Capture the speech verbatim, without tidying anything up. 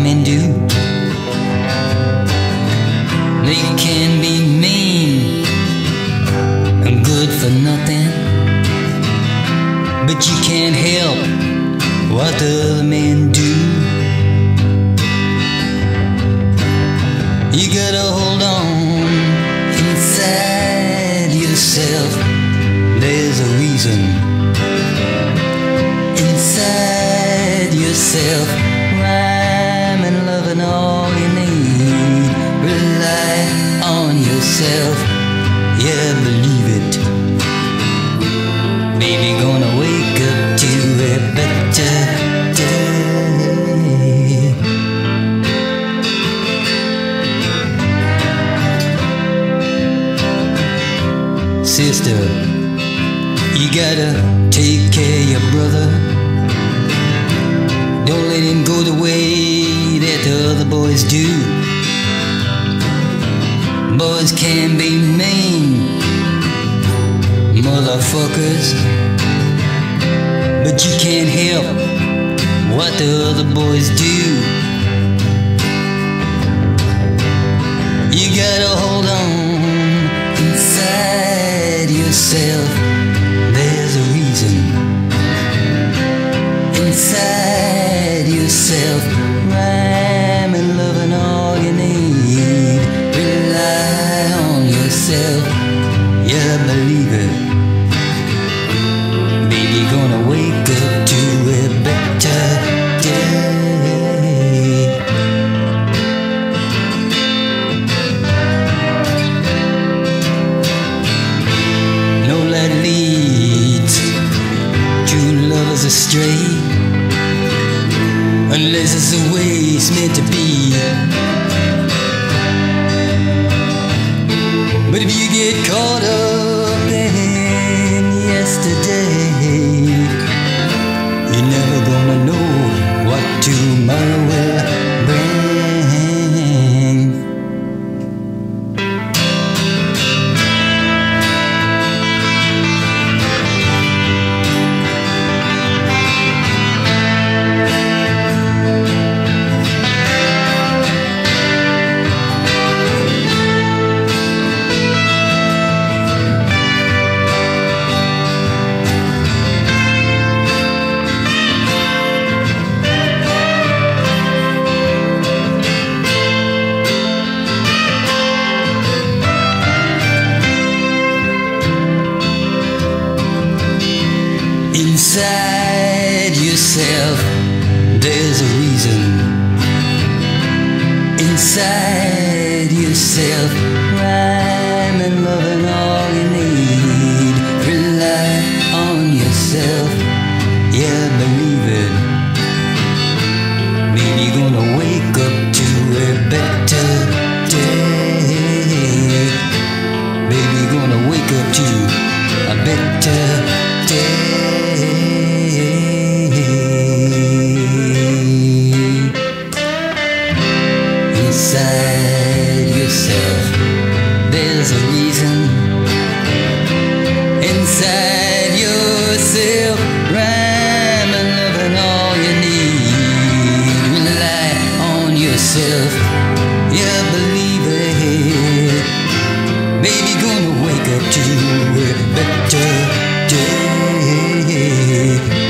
men do. They can be mean and good for nothing, but you can't help what the other men do. You gotta hold on inside yourself. There's a reason inside yourself. Rhyme and love and all you need. Rely on yourself, yeah, believe it. Baby, gonna wake up to a better day. Sister, you gotta take care of your brother. Don't let him go the way that the other boys do. Boys can be mean motherfuckers, but you can't help what the other boys do. You gotta hold on inside yourself. There's a reason inside yourself. Rhyme and love and all you need. Rely on yourself, yeah, believe it. Baby, gonna wake up to a better day. No light leads two lovers astray, unless it's the way it's meant to be. But if you get caught up in yesterday, you're never gonna know what tomorrow will bring. Inside yourself, there's a reason. Inside yourself, rhyme and love and all you need. Rely on yourself, yeah, believe it. Baby, gonna wake up to a better day. Baby, gonna wake up to a better day. Inside yourself, there's a reason. Inside yourself, rhyme and love and all you need. Rely on yourself, yeah, believe it. Baby, gonna wake up to a better day.